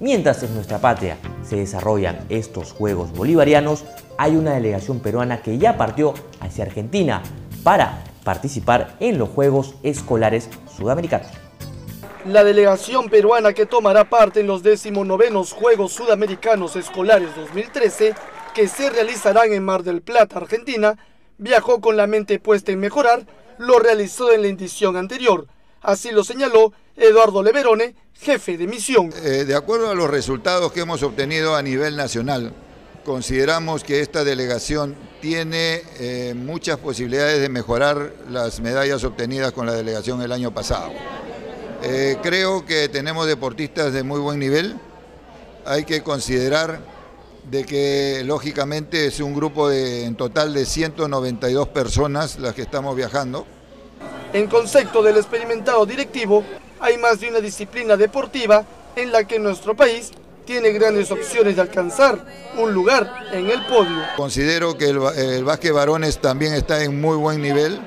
Mientras en nuestra patria se desarrollan estos Juegos Bolivarianos, hay una delegación peruana que ya partió hacia Argentina para participar en los Juegos Escolares Sudamericanos. La delegación peruana que tomará parte en los 19º Juegos Sudamericanos Escolares 2013, que se realizarán en Mar del Plata, Argentina, viajó con la mente puesta en mejorar lo realizado en la edición anterior. Así lo señaló Eduardo Leverone, jefe de misión. De acuerdo a los resultados que hemos obtenido a nivel nacional, consideramos que esta delegación tiene muchas posibilidades de mejorar las medallas obtenidas con la delegación el año pasado. Creo que tenemos deportistas de muy buen nivel. Hay que considerar de que lógicamente es un grupo en total de 192 personas las que estamos viajando. En concepto del experimentado directivo, hay más de una disciplina deportiva en la que nuestro país tiene grandes opciones de alcanzar un lugar en el podio. Considero que el básquet varones también está en muy buen nivel.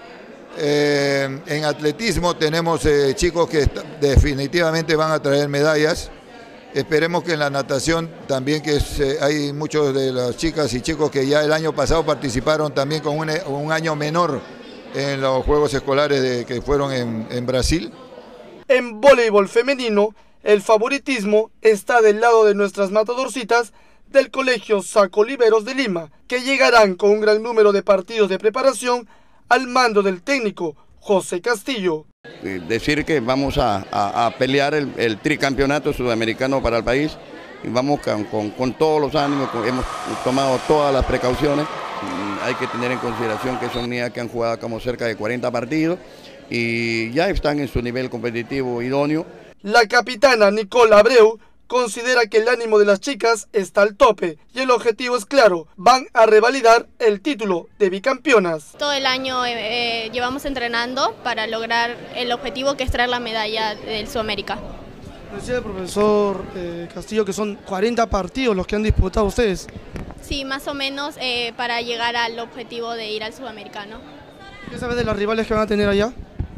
En atletismo tenemos chicos que definitivamente van a traer medallas. Esperemos que en la natación también, que hay muchos de las chicas y chicos que ya el año pasado participaron también con un año menor en los Juegos Escolares que fueron en Brasil. En voleibol femenino, el favoritismo está del lado de nuestras matadorcitas del Colegio Saco Oliveros de Lima, que llegarán con un gran número de partidos de preparación al mando del técnico José Castillo. Decir que vamos a pelear el tricampeonato sudamericano para el país, y vamos con todos los ánimos, hemos tomado todas las precauciones. Hay que tener en consideración que son niñas que han jugado como cerca de 40 partidos y ya están en su nivel competitivo idóneo. La capitana Nicole Abreu considera que el ánimo de las chicas está al tope y el objetivo es claro: van a revalidar el título de bicampeonas. Todo el año llevamos entrenando para lograr el objetivo, que es traer la medalla del Sudamérica. Decía el profesor Castillo que son 40 partidos los que han disputado ustedes. Sí, más o menos para llegar al objetivo de ir al Sudamericano. ¿Qué sabes de las rivales que van a tener allá?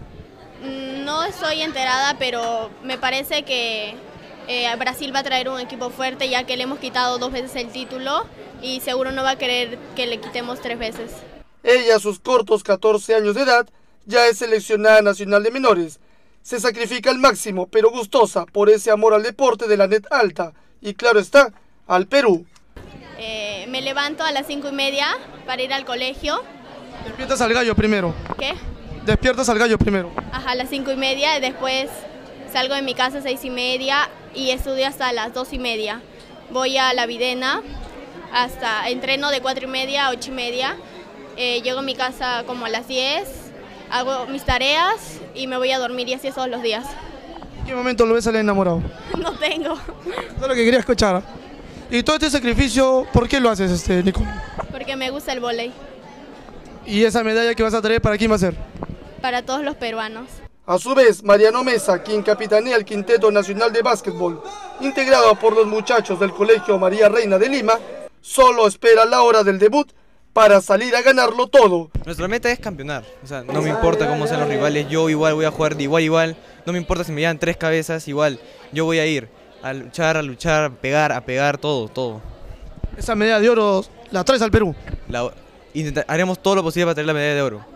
No estoy enterada, pero me parece que Brasil va a traer un equipo fuerte, ya que le hemos quitado 2 veces el título y seguro no va a querer que le quitemos 3 veces. Ella, a sus cortos 14 años de edad, ya es seleccionada nacional de menores. Se sacrifica al máximo, pero gustosa por ese amor al deporte de la net alta y, claro está, al Perú. Me levanto a las 5:30 para ir al colegio. Despiertas al gallo primero. ¿Qué? Despiertas al gallo primero. Ajá, a las 5:30, después salgo de mi casa a 6:30 y estudio hasta las 2:30. Voy a la Videna, entreno de 4:30 a 8:30. Llego a mi casa como a las 10, hago mis tareas y me voy a dormir, y así es todos los días. ¿En qué momento lo ves al enamorado? No tengo. Eso es lo que quería escuchar. Y todo este sacrificio, ¿por qué lo haces, Nico? Porque me gusta el vóley. ¿Y esa medalla que vas a traer, para quién va a ser? Para todos los peruanos. A su vez, Mariano Mesa, quien capitanea el Quinteto Nacional de Básquetbol, integrado por los muchachos del Colegio María Reina de Lima, solo espera la hora del debut para salir a ganarlo todo. Nuestra meta es campeonar, o sea, no me importa cómo sean los rivales, yo igual voy a jugar de igual, no me importa si me llevan 3 cabezas, igual, yo voy a ir a luchar, a pegar, todo. Esa medalla de oro la traes al Perú. Haremos todo lo posible para traer la medalla de oro.